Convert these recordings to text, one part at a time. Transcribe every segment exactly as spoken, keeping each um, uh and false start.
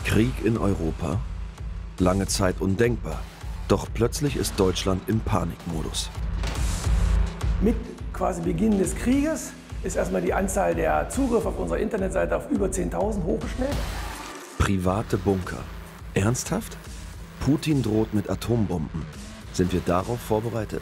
Krieg in Europa? Lange Zeit undenkbar. Doch plötzlich ist Deutschland im Panikmodus. Mit quasi Beginn des Krieges ist erstmal die Anzahl der Zugriffe auf unserer Internetseite auf über zehntausend hochgeschnellt. Private Bunker. Ernsthaft? Putin droht mit Atombomben. Sind wir darauf vorbereitet?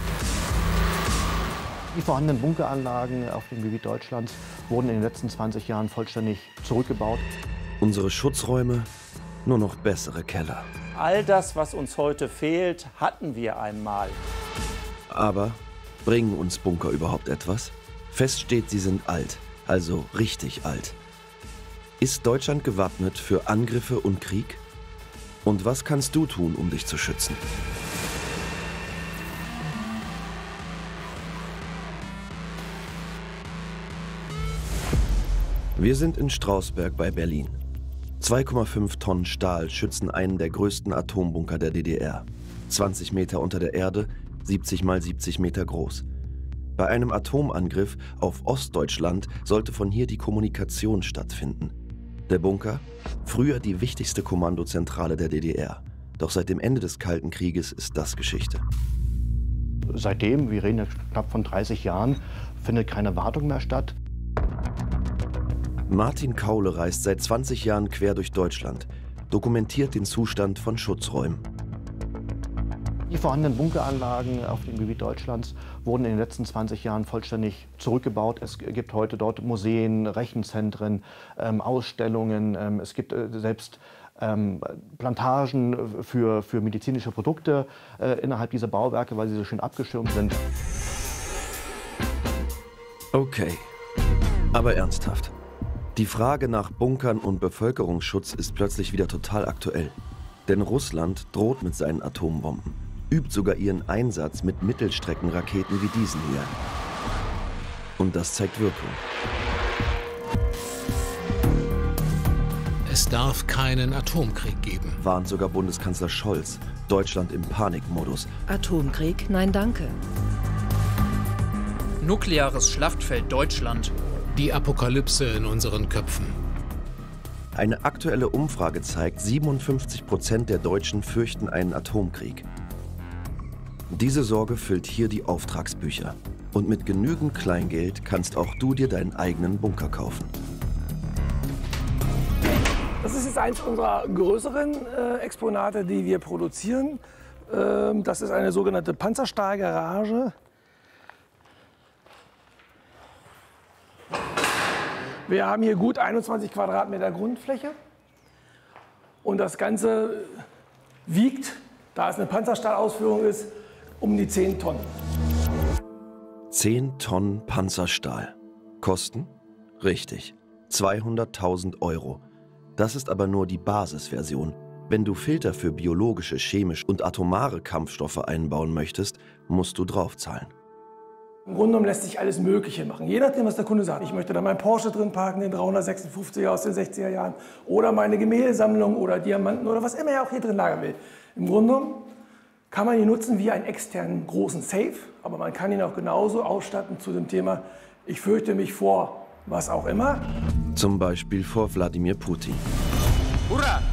Die vorhandenen Bunkeranlagen auf dem Gebiet Deutschlands wurden in den letzten zwanzig Jahren vollständig zurückgebaut. Unsere Schutzräume? Nur noch bessere Keller. All das, was uns heute fehlt, hatten wir einmal. Aber bringen uns Bunker überhaupt etwas? Fest steht, sie sind alt, also richtig alt. Ist Deutschland gewappnet für Angriffe und Krieg? Und was kannst du tun, um dich zu schützen? Wir sind in Strausberg bei Berlin. zwei Komma fünf Tonnen Stahl schützen einen der größten Atombunker der D D R. zwanzig Meter unter der Erde, siebzig mal siebzig Meter groß. Bei einem Atomangriff auf Ostdeutschland sollte von hier die Kommunikation stattfinden. Der Bunker? Früher die wichtigste Kommandozentrale der D D R. Doch seit dem Ende des Kalten Krieges ist das Geschichte. Seitdem, wir reden ja knapp von dreißig Jahren, findet keine Wartung mehr statt. Martin Kaule reist seit zwanzig Jahren quer durch Deutschland, dokumentiert den Zustand von Schutzräumen. Die vorhandenen Bunkeranlagen auf dem Gebiet Deutschlands wurden in den letzten zwanzig Jahren vollständig zurückgebaut. Es gibt heute dort Museen, Rechenzentren, ähm, Ausstellungen. Ähm, es gibt äh, selbst ähm, Plantagen für, für medizinische Produkte äh, innerhalb dieser Bauwerke, weil sie so schön abgeschirmt sind. Okay, aber ernsthaft. Die Frage nach Bunkern und Bevölkerungsschutz ist plötzlich wieder total aktuell. Denn Russland droht mit seinen Atombomben, übt sogar ihren Einsatz mit Mittelstreckenraketen wie diesen hier. Und das zeigt Wirkung. Es darf keinen Atomkrieg geben, Warnt sogar Bundeskanzler Scholz. Deutschland im Panikmodus. Atomkrieg? Nein, danke. Nukleares Schlachtfeld Deutschland. Die Apokalypse in unseren Köpfen. Eine aktuelle Umfrage zeigt, siebenundfünfzig Prozent der Deutschen fürchten einen Atomkrieg. Diese Sorge füllt hier die Auftragsbücher. Und mit genügend Kleingeld kannst auch du dir deinen eigenen Bunker kaufen. Das ist jetzt eins unserer größeren äh, Exponate, die wir produzieren. Ähm, das ist eine sogenannte Panzerstahlgarage. Wir haben hier gut einundzwanzig Quadratmeter Grundfläche und das Ganze wiegt, da es eine Panzerstahlausführung ist, um die zehn Tonnen. zehn Tonnen Panzerstahl. Kosten? Richtig, zweihunderttausend Euro. Das ist aber nur die Basisversion. Wenn du Filter für biologische, chemische und atomare Kampfstoffe einbauen möchtest, musst du draufzahlen. Im Grunde genommen lässt sich alles Mögliche machen, je nachdem, was der Kunde sagt. Ich möchte da meinen Porsche drin parken, den dreihundertsechsundfünfziger aus den sechziger Jahren, oder meine Gemäldesammlung oder Diamanten oder was immer er auch hier drin lagern will. Im Grunde genommen kann man ihn nutzen wie einen externen großen Safe, aber man kann ihn auch genauso ausstatten zu dem Thema, ich fürchte mich vor was auch immer. Zum Beispiel vor Wladimir Putin. Hurra!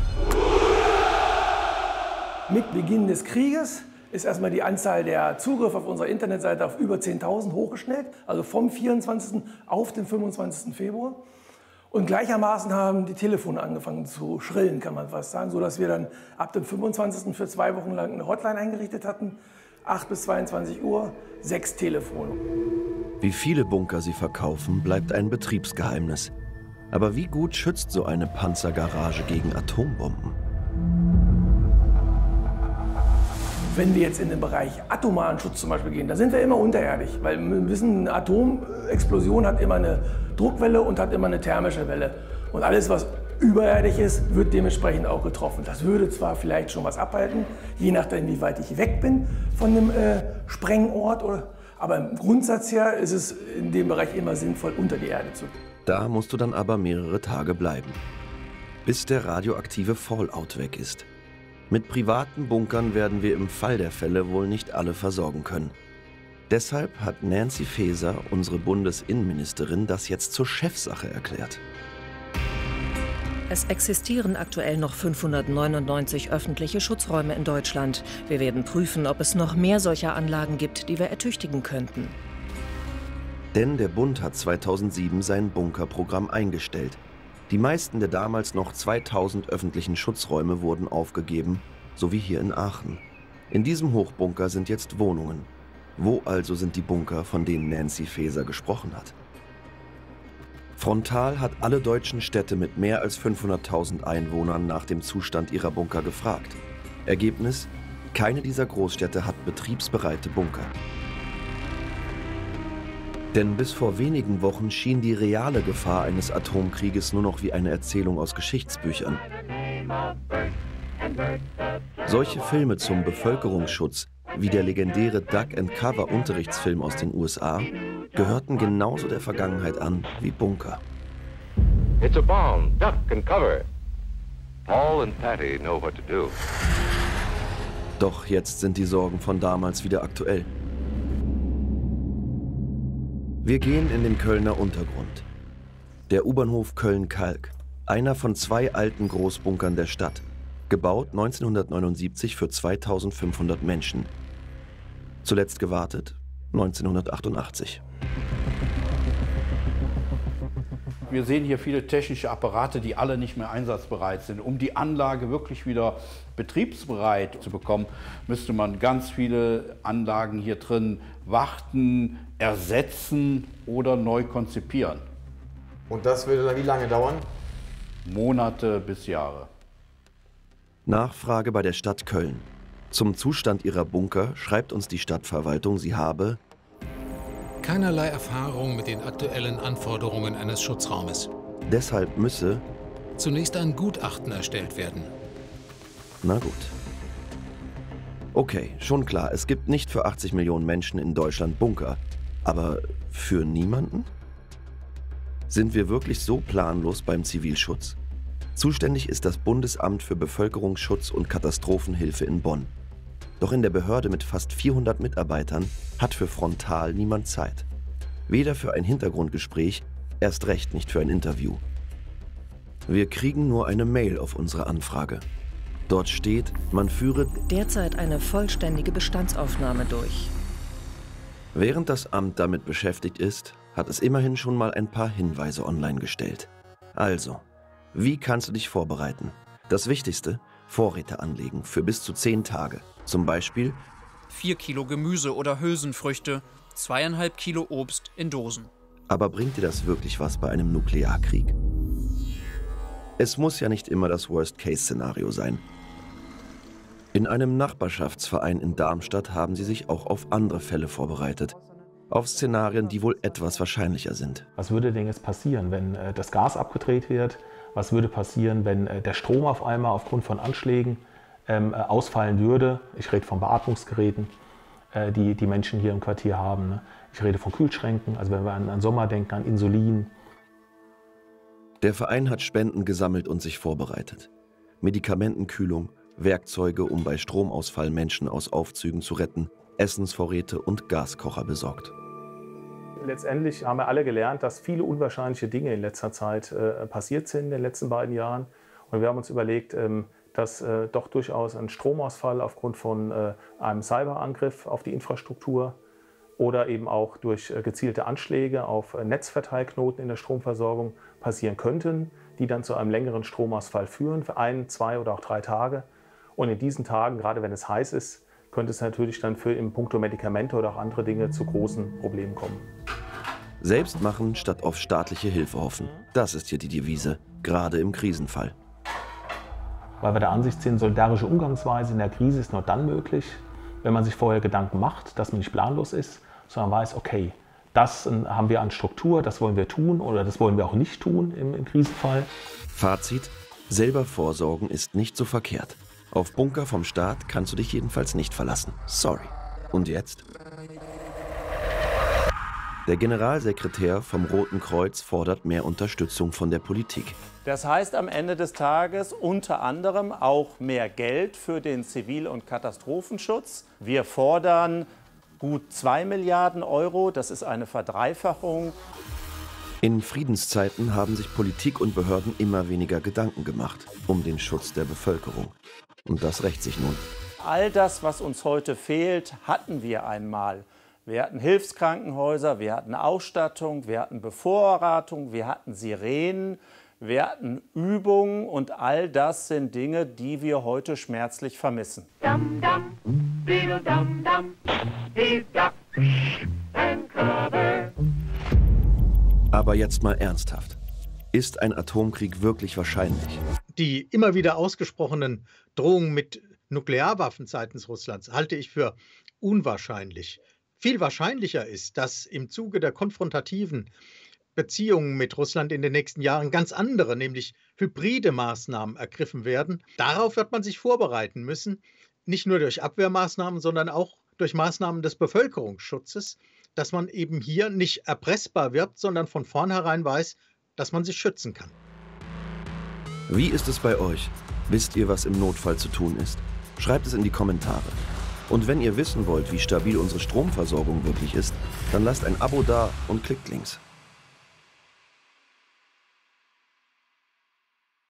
Mit Beginn des Krieges ist erstmal die Anzahl der Zugriffe auf unserer Internetseite auf über zehntausend hochgeschnellt, also vom vierundzwanzigsten auf den fünfundzwanzigsten Februar. Und gleichermaßen haben die Telefone angefangen zu schrillen, kann man fast sagen, sodass wir dann ab dem fünfundzwanzigsten für zwei Wochen lang eine Hotline eingerichtet hatten. acht bis zweiundzwanzig Uhr, sechs Telefone. Wie viele Bunker sie verkaufen, bleibt ein Betriebsgeheimnis. Aber wie gut schützt so eine Panzergarage gegen Atombomben? Wenn wir jetzt in den Bereich atomaren Schutz zum Beispiel gehen, da sind wir immer unterirdisch, weil wir wissen, eine Atomexplosion hat immer eine Druckwelle und hat immer eine thermische Welle. Und alles, was überirdisch ist, wird dementsprechend auch getroffen. Das würde zwar vielleicht schon was abhalten, je nachdem, wie weit ich weg bin von dem äh, Sprengort, oder, aber im Grundsatz her ist es in dem Bereich immer sinnvoll, unter die Erde zu gehen. Da musst du dann aber mehrere Tage bleiben, bis der radioaktive Fallout weg ist. Mit privaten Bunkern werden wir im Fall der Fälle wohl nicht alle versorgen können. Deshalb hat Nancy Faeser, unsere Bundesinnenministerin, das jetzt zur Chefsache erklärt. Es existieren aktuell noch fünfhundertneunundneunzig öffentliche Schutzräume in Deutschland. Wir werden prüfen, ob es noch mehr solcher Anlagen gibt, die wir ertüchtigen könnten. Denn der Bund hat zweitausendsieben sein Bunkerprogramm eingestellt. Die meisten der damals noch zweitausend öffentlichen Schutzräume wurden aufgegeben, so wie hier in Aachen. In diesem Hochbunker sind jetzt Wohnungen. Wo also sind die Bunker, von denen Nancy Faeser gesprochen hat? Frontal hat alle deutschen Städte mit mehr als fünfhunderttausend Einwohnern nach dem Zustand ihrer Bunker gefragt. Ergebnis: keine dieser Großstädte hat betriebsbereite Bunker. Denn bis vor wenigen Wochen schien die reale Gefahr eines Atomkrieges nur noch wie eine Erzählung aus Geschichtsbüchern. Solche Filme zum Bevölkerungsschutz, wie der legendäre Duck-and-Cover-Unterrichtsfilm aus den U S A, gehörten genauso der Vergangenheit an wie Bunker. It's a bomb. Duck and cover. Paul and Patty know what to do. Doch jetzt sind die Sorgen von damals wieder aktuell. Wir gehen in den Kölner Untergrund. Der U-Bahnhof Köln-Kalk, einer von zwei alten Großbunkern der Stadt, gebaut neunzehnhundertneunundsiebzig für zweitausendfünfhundert Menschen. Zuletzt gewartet neunzehnhundertachtundachtzig. Wir sehen hier viele technische Apparate, die alle nicht mehr einsatzbereit sind. Um die Anlage wirklich wieder betriebsbereit zu bekommen, müsste man ganz viele Anlagen hier drin warten, ersetzen oder neu konzipieren. Und das würde dann wie lange dauern? Monate bis Jahre. Nachfrage bei der Stadt Köln. Zum Zustand ihrer Bunker schreibt uns die Stadtverwaltung, sie habe keinerlei Erfahrung mit den aktuellen Anforderungen eines Schutzraumes. Deshalb müsse zunächst ein Gutachten erstellt werden. Na gut. Okay, schon klar, es gibt nicht für achtzig Millionen Menschen in Deutschland Bunker. Aber für niemanden? Sind wir wirklich so planlos beim Zivilschutz? Zuständig ist das Bundesamt für Bevölkerungsschutz und Katastrophenhilfe in Bonn. Doch in der Behörde mit fast vierhundert Mitarbeitern hat für Frontal niemand Zeit. Weder für ein Hintergrundgespräch, erst recht nicht für ein Interview. Wir kriegen nur eine Mail auf unsere Anfrage. Dort steht, man führe derzeit eine vollständige Bestandsaufnahme durch. Während das Amt damit beschäftigt ist, hat es immerhin schon mal ein paar Hinweise online gestellt. Also, wie kannst du dich vorbereiten? Das Wichtigste: Vorräte anlegen für bis zu zehn Tage. Zum Beispiel vier Kilo Gemüse oder Hülsenfrüchte, zweieinhalb Kilo Obst in Dosen. Aber bringt dir das wirklich was bei einem Nuklearkrieg? Es muss ja nicht immer das Worst-Case-Szenario sein. In einem Nachbarschaftsverein in Darmstadt haben sie sich auch auf andere Fälle vorbereitet. Auf Szenarien, die wohl etwas wahrscheinlicher sind. Was würde denn jetzt passieren, wenn äh, das Gas abgedreht wird? Was würde passieren, wenn äh, der Strom auf einmal aufgrund von Anschlägen ähm, äh, ausfallen würde? Ich rede von Beatmungsgeräten, äh, die die Menschen hier im Quartier haben. Ne? Ich rede von Kühlschränken, also wenn wir an, an Sommer denken, an Insulin. Der Verein hat Spenden gesammelt und sich vorbereitet. Medikamentenkühlung, Werkzeuge, um bei Stromausfall Menschen aus Aufzügen zu retten, Essensvorräte und Gaskocher besorgt. Letztendlich haben wir alle gelernt, dass viele unwahrscheinliche Dinge in letzter Zeit äh, passiert sind in den letzten beiden Jahren. Und wir haben uns überlegt, ähm, dass äh, doch durchaus ein Stromausfall aufgrund von äh, einem Cyberangriff auf die Infrastruktur oder eben auch durch äh, gezielte Anschläge auf äh, Netzverteilknoten in der Stromversorgung passieren könnten, die dann zu einem längeren Stromausfall führen, für ein, zwei oder auch drei Tage. Und in diesen Tagen, gerade wenn es heiß ist, könnte es natürlich dann für im Puncto Medikamente oder auch andere Dinge zu großen Problemen kommen. Selbst machen statt auf staatliche Hilfe hoffen. Das ist hier die Devise, gerade im Krisenfall. Weil wir der Ansicht sind, solidarische Umgangsweise in der Krise ist nur dann möglich, wenn man sich vorher Gedanken macht, dass man nicht planlos ist, sondern weiß, okay, das haben wir an Struktur, das wollen wir tun oder das wollen wir auch nicht tun im, im Krisenfall. Fazit: Selber vorsorgen ist nicht so verkehrt. Auf Bunker vom Staat kannst du dich jedenfalls nicht verlassen. Sorry. Und jetzt? Der Generalsekretär vom Roten Kreuz fordert mehr Unterstützung von der Politik. Das heißt am Ende des Tages unter anderem auch mehr Geld für den Zivil- und Katastrophenschutz. Wir fordern gut zwei Milliarden Euro. Das ist eine Verdreifachung. In Friedenszeiten haben sich Politik und Behörden immer weniger Gedanken gemacht um den Schutz der Bevölkerung. Und das rächt sich nun. All das, was uns heute fehlt, hatten wir einmal. Wir hatten Hilfskrankenhäuser, wir hatten Ausstattung, wir hatten Bevorratung, wir hatten Sirenen, wir hatten Übungen und all das sind Dinge, die wir heute schmerzlich vermissen. Dum, dum, beedle, dum, dum, heave, duck, and cover. Aber jetzt mal ernsthaft. Ist ein Atomkrieg wirklich wahrscheinlich? Die immer wieder ausgesprochenen Drohungen mit Nuklearwaffen seitens Russlands halte ich für unwahrscheinlich. Viel wahrscheinlicher ist, dass im Zuge der konfrontativen Beziehungen mit Russland in den nächsten Jahren ganz andere, nämlich hybride Maßnahmen ergriffen werden. Darauf wird man sich vorbereiten müssen, nicht nur durch Abwehrmaßnahmen, sondern auch durch Maßnahmen des Bevölkerungsschutzes, dass man eben hier nicht erpressbar wird, sondern von vornherein weiß, dass man sich schützen kann. Wie ist es bei euch? Wisst ihr, was im Notfall zu tun ist? Schreibt es in die Kommentare. Und wenn ihr wissen wollt, wie stabil unsere Stromversorgung wirklich ist, dann lasst ein Abo da und klickt links.